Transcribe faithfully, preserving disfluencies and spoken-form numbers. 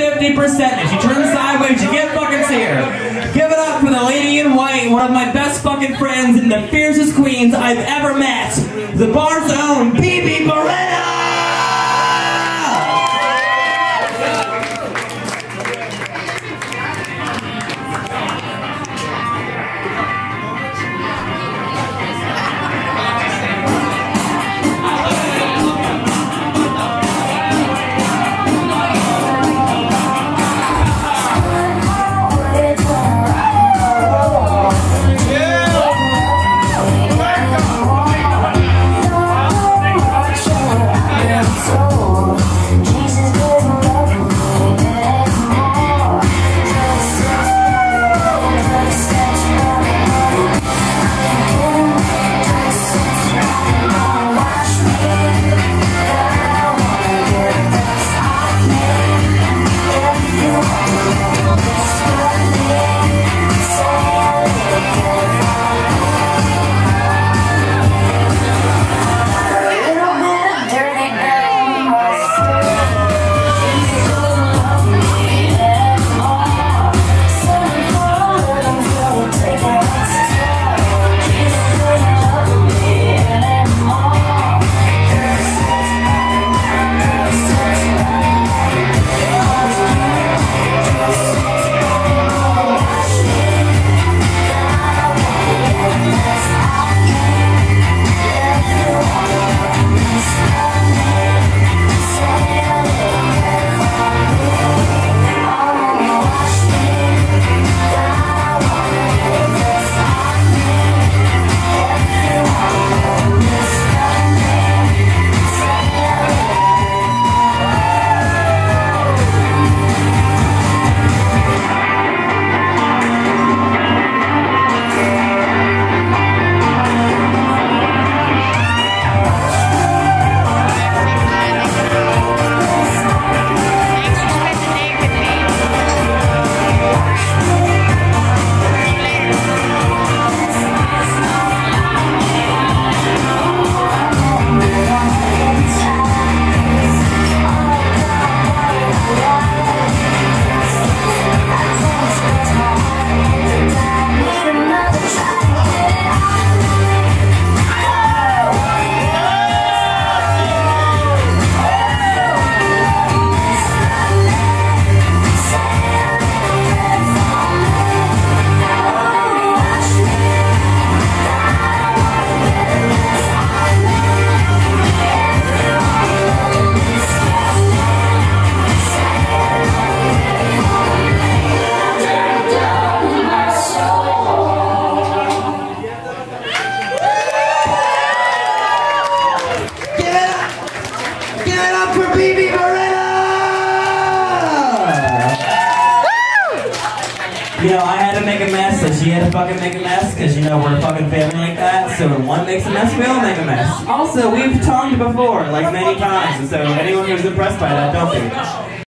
fifty percent. If she turns sideways, you can't fucking see her. Give it up for the lady in white, one of my best fucking friends and the fiercest queens I've ever met. The bar's own Bibi Beretta! You know, I had to make a mess, so she had to fucking make a mess, because you know we're a fucking family like that, so when one makes a mess, we all make a mess. Also, we've talked before, like many times, and so anyone who's impressed by that, don't be.